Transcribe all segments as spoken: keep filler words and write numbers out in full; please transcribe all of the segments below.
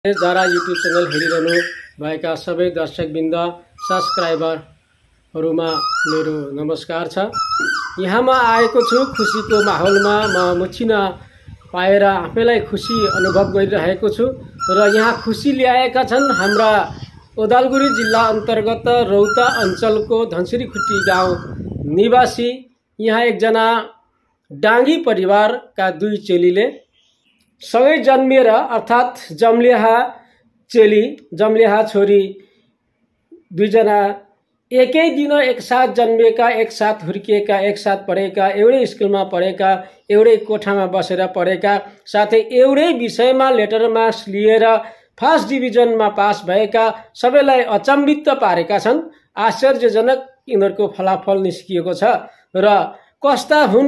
जरा YouTube channel हेरिरहनु भएका सबै दर्शकबिन्द सब्स्क्राइबरहरुमा मेरो नमस्कार छ। यहाँ म आएको छु खुसीको माहौलमा। म मुछिन पाएर आफैलाई खुसी अनुभव गरिरहेको छु र यहाँ खुसी ल्याएका छन् हाम्रा ओदालगुडी जिल्ला अन्तर्गत रौता अञ्चलको धनसिरीखुट्टी गाउँ निवासी यहाँ एकजना डाङ्गी परिवारका दुई चेलीले सँगै जन्मिएर अर्थात् जम्लेहा चेली जम्लेहा छोरी दुईजना एकै दिन एकसाथ जन्मिएका, एकसाथ हुर्किएका, एकसाथ पढेका, एउटै स्कुलमा पढेका, एउटै कोठामा बसेर पढेका, साथै एउटै विषयमा लेटर मार्क्स लिएर फर्स्ट डिभिजनमा पास भएका सबैलाई अचम्बित पारेका छन्। आश्चर्यजनक यिनीहरूको फलाफल निस्किएको छ र कस्ता हुन्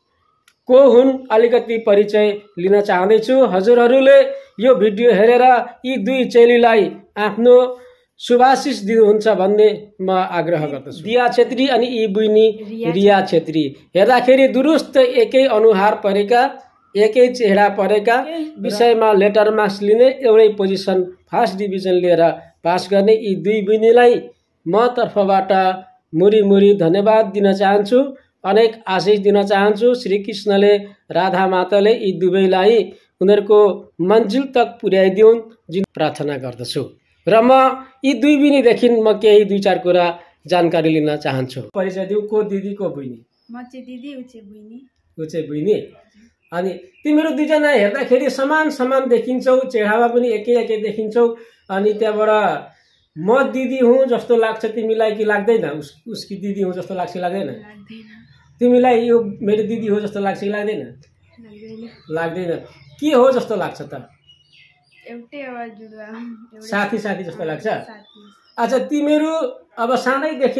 को हुन् अलिकति परिचय लिन चाहदैछु। हजुरहरूले यो भिडियो हेरेर यी दुई चेलीलाई आफ्नो शुभाशिष दिनुहुन्छ भन्ने म आग्रह गर्दछु। दिया छेत्री अनि यी बहिनी रिया छेत्री हेर्दाखेरि दुरुस्त एकै अनुहार परेका, एकै चेहरा परेका, विषयमा लेटर मार्क्स लिने, एउटै पोजिसन फर्स्ट डिभिजन लिएर पास गर्ने यी दुई बहिनीलाई म तर्फबाट मुरी मुरी धन्यवाद दिन चाहन्छु, अनेक आशिष दिन चाहन्छु। श्री कृष्णले राधा माताले यी दुवैलाई उनीहरूको मन्जिल तक पुर्याइदिउन् जुन प्रार्थना गर्दछु र म यी दुई बहिनीदेखि म केही दुई चार कुरा जानकारी लिन चाहन्छु। परिचय दिउ, को दिदी को बहिनी? म चाहिँ दिदी, उ चाहिँ बहिनी। उ चाहिँ बहिनी। अनि तिमीहरू दुईजना हेर्दाखेरि समान समान देखिन्छौ, चेहरामा पनि एकै एकै देखिन्छौ। अनि त्यहाँबाट म दिदी हुँ जस्तो लाग्छ तिमीलाई कि लाग्दैन? उस उसकी दिदी हुँ जस्तो लाग्छ लाग्दैन? तिमीलाई यो मेरो दिदी हो जस्तो लाग्छ कि लाग्दैन? लाग्दैन। के हो जस्तो लाग्छ त? एउटै आवाज जुडुवा, साथी साथी जस्तो लाग्छ। अच्छा, तिमीहरू अब सानैदेखि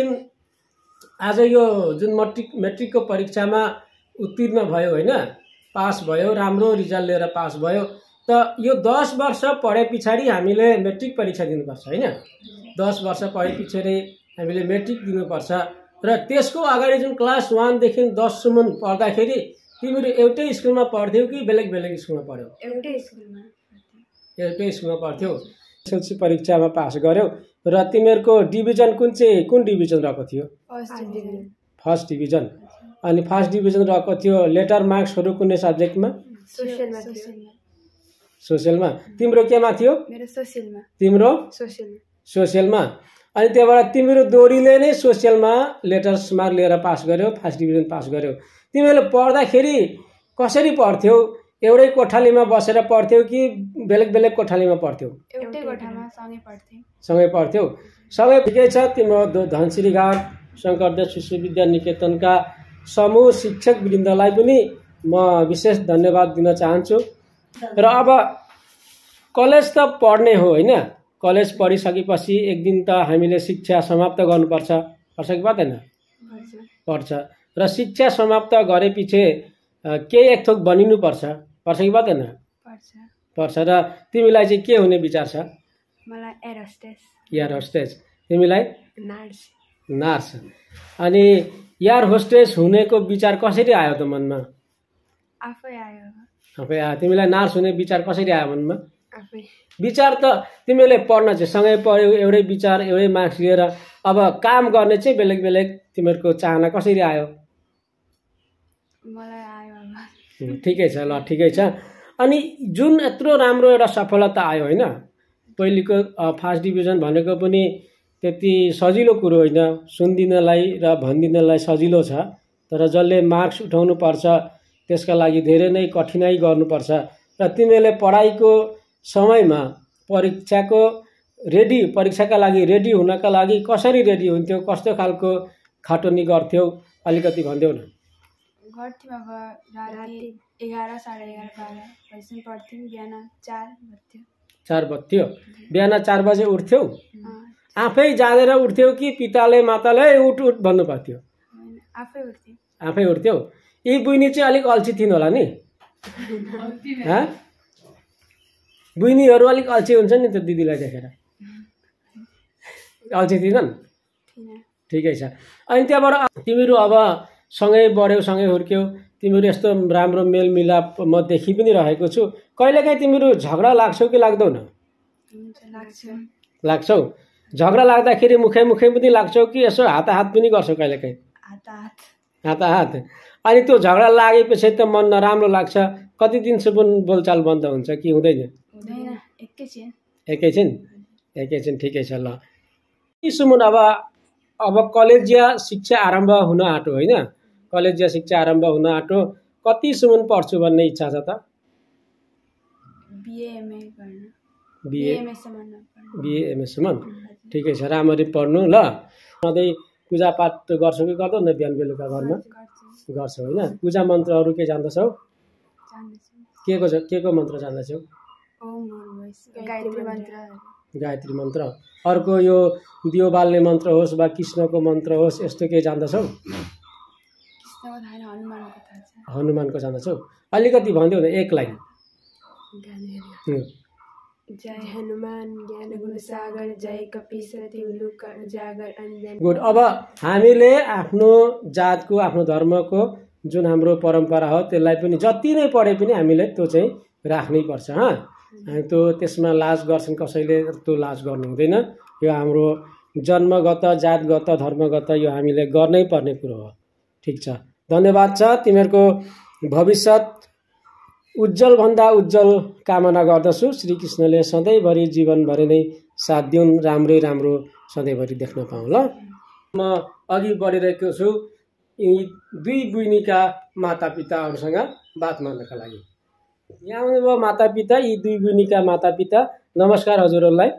आज यो जुन मेट्रिक मेट्रिकको परीक्षामा उत्तीर्ण भयो होइन, पास भयो, राम्रो रिजल्ट लिएर पास भयो, त यो दस वर्ष पढे पछाडि हामीले मेट्रिक परीक्षा दिनुपर्छ होइन? दस वर्ष पढे पछाडि हामीले मेट्रिक दिनुपर्छ र त्यसको अगाडि जुन क्लास वानदेखि दससम्म पढ्दाखेरि तिमीहरू एउटै स्कुलमा पढ्थ्यौ कि बेलेग बेलेग स्कुलमा पढ्यौ? एउटै स्कुलमा एउटै स्कुलमा पढ्थ्यौ। एसएलसी परीक्षामा पास गर्यौ र तिमीहरूको डिभिजन कुन चाहिँ कुन डिभिजन रहेको थियो? First division. अनि फर्स्ट डिभिजन रहेको थियो। लेटर मार्क्सहरू कुनै सब्जेक्टमा? सोसियलमा। सोसियलमा। तिम्रो केमा थियो? मेरो सोसियलमा। तिम्रो? सोसियलमा। सोसियलमा। अनि त्यहाँबाट तिम्रो दोरीले नै सोसियलमा लेटर्स मार्क लिएर पास गर्यौ, फर्स्ट डिभिजन पास गर्यौ। तिमीहरूले पढ्दाखेरि कसरी पढ्थ्यौ? एउटै कोठालीमा बसेर पढ्थ्यौ कि बेलेग बेलेग कोठालीमा पढ्थ्यौ? एउटै कोठामा सँगै पढ्थ्यौ। सँगै पढ्थ्यौ। सँगै ठिकै छ। तिम्रो धनसिरी घाट शङ्करदेव शिशु विद्या निकेतनका समूह शिक्षक वृन्दलाई पनि म विशेष धन्यवाद दिन चाहन्छु। र अब कलेज त पढ्ने हो होइन? कलेज पढिसकेपछि एक दिन त हामीले शिक्षा समाप्त गर्नुपर्छ, पर्छ कि पर्दैन? पर्छ। र शिक्षा समाप्त गरेपछि केही एक थोक बनिनुपर्छ, पर्छ कि पर्दैन? पर्छ। पर्छ। र तिमीलाई चाहिँ के हुने विचार छ? मलाई एयर होस्टेस। Air hostess. तिमीलाई? नर्स। नर्स। अनि एयर होस्टेस हुनेको विचार कसरी आयो त मनमा? आफै आयो। आफै आयो। तिमीलाई नर्स हुने विचार कसरी आयो मनमा? आफै। विचार त तिमीले पढ्न चाहिँ सँगै पढ्यौ, एउटै विचार, एउटै मार्क्स लिएर, अब काम गर्ने चाहिँ बेलेग बेलेग तिमीहरूको चाहना कसरी आयो? मलाई आयो। ठिकै छ, ल ठिकै छ। अनि जुन यत्रो राम्रो एउटा सफलता आयो होइन, पहिलेको फर्स्ट डिभिजन भनेको पनि त्यति सजिलो कुरो होइन, सुनिदिनलाई र भनिदिनलाई सजिलो छ, तर जसले मार्क्स उठाउनु पर्छ त्यसका लागि धेरै नै कठिनाइ गर्नुपर्छ। र तिमीले पढाइको समयमा परीक्षाको रेडी परीक्षाका लागि रेडी हुनका लागि कसरी रेडी हुन्थ्यौ? कस्तो खालको खटनी गर्थ्यौ? अलिकति भनिदेऊ न। गर्थ्यौँ। अब राति एघार साढे एघार बाह्र बजीसम्म पढ्थ्यौँ। बिहान चार बज्थ्यो। चार बज्थ्यो। बिहान चार बजे उठ्थ्यौ? आफै जाँदेर उठ्थ्यौ कि पिताले माताले उठ उठ भन्नु पर्थ्यो? आफै उठ्थ्यौ। आफै उठ्थ्यौ। यी बहिनी चाहिँ अलिक अल्छी थिइन् होला नि? बहिनीहरू अलिक अल्छी हुन्छ नि त दिदीलाई देखेर? अल्छी थिएनन्? ठिकै छ। अनि त्यहाँबाट तिमीहरू अब सँगै बढ्यौ, सँगै हुर्क्यौ, तिमीहरू यस्तो राम्रो मेलमिलाप म देखि पनि रहेको छु। कहिलेकाहीँ तिमीहरू झगडा लाग्छौ कि लाग्दैनौ? लाग्छौ? झगडा लाग्दाखेरि मुखै मुखै पनि लाग्छौ कि यसो हाताहात पनि गर्छौ कहिलेकाहीँ? हाताहात। अनि त्यो झगडा लागेपछि त मन नराम्रो लाग्छ, कति दिनसम्म बोलचाल बन्द हुन्छ कि हुँदैन? एकैछिन एकैछिन एकैछिन ठिकै छ। ल यीसम्म अब अब कलेजिया शिक्षा आरम्भ हुन आँटो होइन? कलेजिया शिक्षा आरम्भ हुन आँटो, कतिसम्म पढ्छु भन्ने इच्छा छ त? बिए एमएसम्म ठिकै छ, राम्ररी पढ्नु ल। सधैँ पूजापाठ गर्छौ कि गर्दैनौ न? बिहान बेलुका घरमा गर्छौ होइन? पूजा मन्त्रहरू के जान्दछौ? के को के को मन्त्र जान्दछौ? गायत्री मन्त्र। अर्को यो दियो बाल्ने मन्त्र होस् वा कृष्णको मन्त्र होस्, यस्तो के जान्दछौ? हनुमानको जान्दछौ? अलिकति भनिदेऊ न, एक लाइन। जय हनुमान ज्ञान गुण सागर, जय कपीस तिहुलुक उजागर अंजन। गुड। अब हामीले आफ्नो जातको आफ्नो धर्मको जुन हाम्रो परम्परा हो त्यसलाई पनि जति नै पढे पनि हामीले त्यो चाहिँ राख्नै पर्छ। हाँ, त्यो त्यसमा लाज गर्छन् कसैले, त्यो लाज गर्नु हुँदैन। यो हाम्रो जन्मगत जातगत धर्मगत यो हामीले गर्नै पर्ने कुरो हो। ठिक छ, धन्यवाद छ। तिमीहरूको भविष्य उज्जवल भन्दा उज्जवल कामना गर्दछु। श्री कृष्णले सधैँभरि जीवनभरि नै साथ दिउन्, राम्रै राम्रो सधैँभरि देख्न पाऊँ ल। म अघि बढिरहेको छु यी दुई बहिनीका मातापिताहरूसँग बात मार्नका लागि। यहाँ आउनुभयो मातापिता, यी दुई बहिनीका मातापिता। नमस्कार हजुरहरूलाई।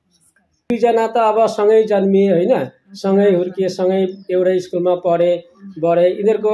दुईजना त अब सँगै जन्मिए होइन, सँगै हुर्किए, सँगै एउटै स्कुलमा पढे बढे। यिनीहरूको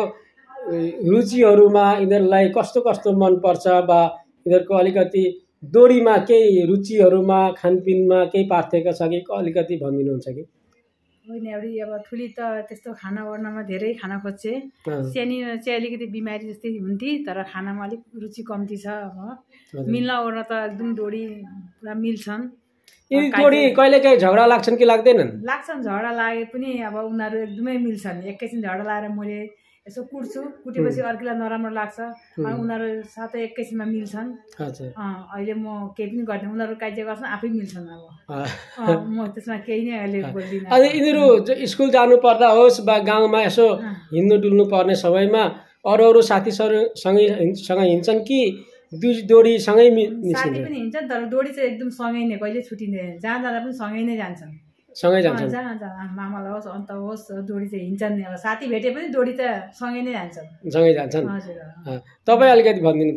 रुचिहरूमा यिनीहरूलाई कस्तो कस्तो मनपर्छ वा यिनीहरूको अलिकति दोरीमा केही रुचिहरूमा खानपिनमा केही पार्थक्य छ कि अलिकति भनिदिनुहुन्छ कि? होइन, एउटी अब ठुली त त्यस्तो खाना ओर्नमा धेरै खाना खोज्छे, सानी चाहिँ अलिकति बिमारी जस्तै हुन्थे, तर खानामा अलिक रुचि कम्ती छ। अब मिल्न ओर्न त एकदम डोरी पुरा मिल्छन्। यी डोरी कहिलेकाहीँ झगडा लाग्छन् कि लाग्दैनन्? लाग्छन्, झगडा लागे पनि अब उनीहरू एकदमै मिल्छन्। एकैछिन झगडा लागेर मैले यसो कुट्छु, कुटेपछि अर्कीलाई नराम्रो लाग्छ, अनि उनीहरू साथै एकैछिनमा मिल्छन्। अहिले म केही पनि गर्दिनँ, उनीहरू काजिया गर्छन्, आफै मिल्छन्। अब म त्यसमा केही नै अहिले बोल्दिनँ। अनि यिनीहरू स्कुल जानु पर्दा होस् वा गाउँमा यसो हिँड्नु डुल्नु पर्ने समयमा अरू अरू साथीहरूसँगै सँग हिँड्छन् कि दुई डोरी सँगै मिल्छन्? साथी पनि हिँड्छन्, तर डोरी चाहिँ एकदम सँगै नै, कहिले छुटिँदैन। जहाँ जाँदा पनि सँगै नै जान्छन्, सँगै जान्छन्। जहाँ जहाँ मामालाई होस् अन्त होस् डोरी चाहिँ हिँड्छन् नि। अब साथी भेटे पनि डोरी त सँगै नै जान्छन्, सँगै जान्छन्। हजुर। तपाईँ अलिकति भनिदिनु त,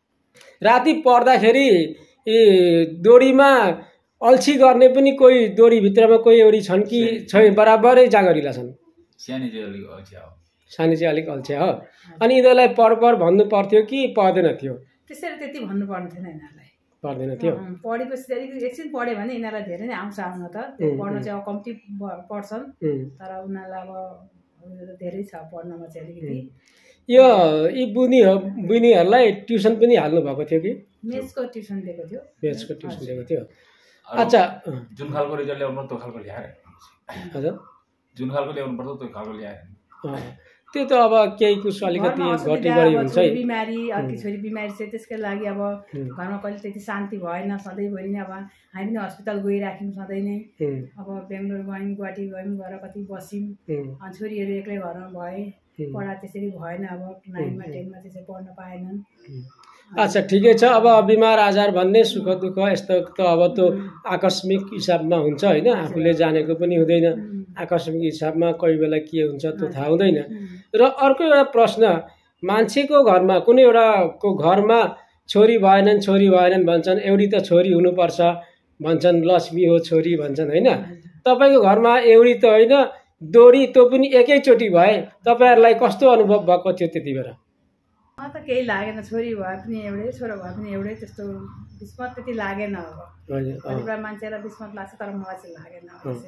राति पर्दाखेरि यी डोरीमा अल्छी गर्ने पनि कोही डोरीभित्रमा कोही एउटी छन् कि छै बराबरै जाँगरिला छन्? सानी चाहिँ अलिक अल्छिया हो। सानी चाहिँ अलिक अल्छिया हो। अनि यिनीहरूलाई पर पर भन्नु पर्थ्यो कि पर्दैन थियो? त्यसरी त्यति भन्नु पर्ने थिएन यिनीहरूलाई, पर्दैन थियो। पढेपछि अलिकति एकछिन पढ्यो भने यिनीहरूलाई धेरै नै आउँछ आउन त। पढ्न चाहिँ अब कम्ती पढ्छन्, तर उनीहरूलाई अब धेरै छ पढ्नमा चाहिँ अलिकति। यो यी बुनी बुनीहरूलाई ट्युसन पनि हाल्नु भएको थियो कि? मेथ्सको ट्युसन दिएको थियो। मेथ्सको ट्युसन दिएको थियो। अच्छा, जुन खालको रिजल्ट ल्याउनु त्यो खालको ल्याएर, हजुर जुन खालको ल्याउनु पर्छ त्यो खालको ल्याएर। त्यो त अब केही कुछ अलिकति घटी बढी हुन्छ है। बिमारी, अर्की छोरी बिमारी छ, त्यसकै लागि अब घरमा कहिले त्यति शान्ति भएन। सधैँभरि नै अब हामी पनि हस्पिटल गइराख्यौँ सधैँ नै। अब बेङ्गलोर गयौँ, गुवाहाटी गयौँ, गएर कति बस्यौँ। अनि छोरीहरू एक्लै घरमा भए, पढा त्यसरी भएन। अब नाइनमा टेनमा त्यसरी पढ्न पाएनन्। अच्छा, ठिकै छ। अब बिमार आजार भन्ने सुख दुःख यस्तो त अब त्यो आकस्मिक हिसाबमा हुन्छ होइन, आफूले जानेको पनि हुँदैन। आकस्मिक हिसाबमा कोही बेला के हुन्छ त्यो थाहा हुँदैन। र अर्को एउटा प्रश्न, मान्छेको घरमा कुनै एउटाको घरमा छोरी भएनन् छोरी भएनन् भन्छन्, एउटी त छोरी हुनुपर्छ भन्छन्, लक्ष्मी हो छोरी भन्छन् होइन। तपाईँको घरमा एउटी त होइन डोरी, त्यो पनि एकैचोटि भए तपाईँहरूलाई कस्तो अनुभव भएको थियो त्यति बेला? मलाई त केही लागेन, छोरी भए पनि एउटै छोरा भए पनि एउटै, त्यस्तो बिस्मत त्यति लागेन। अब कतिवटा मान्छेलाई बिस्मत लाग्छ, तर मलाई चाहिँ लागेन।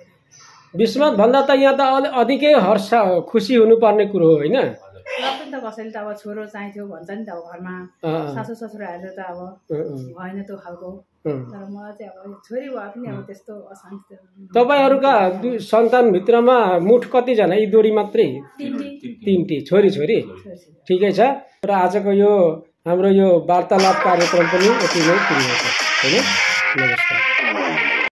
बिस्मत भन्दा त यहाँ त अधिकै हर्ष खुसी हुनुपर्ने कुरो हो होइन? र पनि त कसैले त अब छोरो चाहिन्थ्यो भन्छ नि त, अब घरमा सासू ससुराहरूले त अब भएन त्यो खालको। तर मलाई चाहिँ अब छोरी भए पनि अब त्यस्तो अशान्ति। तपाईँहरूका सन्तानभित्रमा मुठ कतिजना? यी डोरी मात्रै? तिनटी छोरी छोरी। ठिकै छ। र आजको यो हाम्रो यो वार्तालाप कार्यक्रम पनि यति नै पुग्यो होइन। नमस्कार। छ